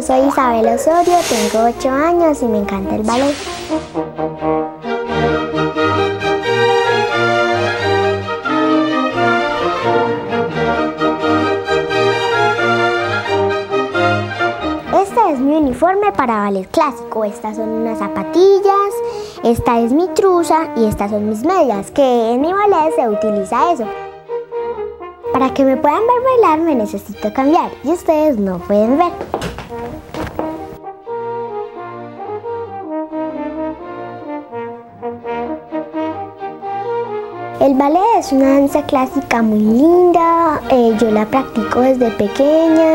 yo soy Isabel Osorio, tengo 8 años y me encanta el ballet. Este es mi uniforme para ballet clásico. Estas son unas zapatillas, esta es mi truza y estas son mis medias, que en mi ballet se utiliza eso. Para que me puedan ver bailar me necesito cambiar y ustedes no pueden ver. El ballet es una danza clásica muy linda, yo la practico desde pequeña.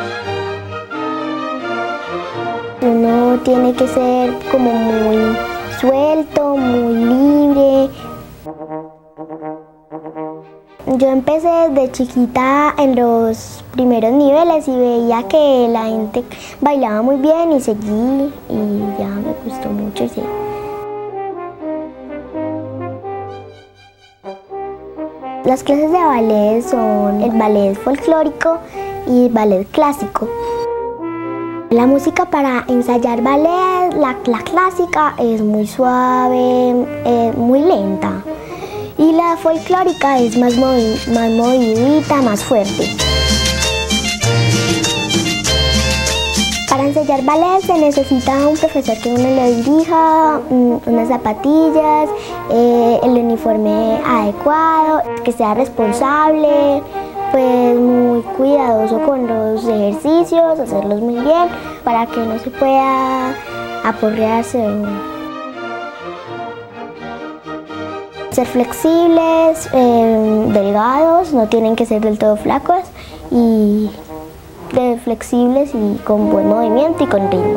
Uno tiene que ser como muy suelto, muy libre. Yo empecé desde chiquita en los primeros niveles y veía que la gente bailaba muy bien y seguí y ya me gustó mucho. Sí. Las clases de ballet son el ballet folclórico y el ballet clásico. La música para ensayar ballet, la clásica es muy suave, muy lenta. Y la folclórica es más movidita, más fuerte. Para ensayar ballet se necesita un profesor que uno lo dirija, unas zapatillas, el uniforme adecuado, que sea responsable, pues muy cuidadoso con los ejercicios, hacerlos muy bien para que no se pueda aporrearse. Ser flexibles, delgados, no tienen que ser del todo flacos y flexibles y con buen movimiento y con ritmo.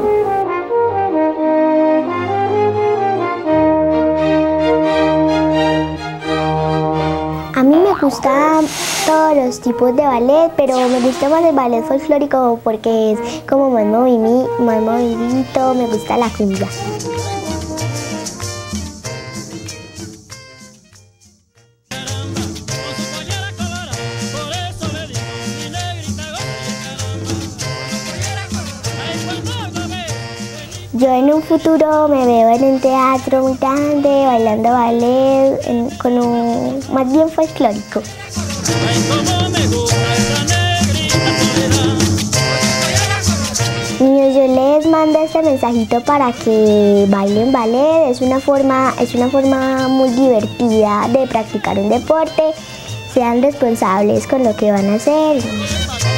A mí me gustan todos los tipos de ballet, pero me gusta más el ballet folclórico porque es como más movidito, me gusta la cumbia. Yo en un futuro me veo en un teatro muy grande, bailando ballet, más bien folclórico. Niños, yo les mando este mensajito para que bailen ballet. Es una forma muy divertida de practicar un deporte. Sean responsables con lo que van a hacer.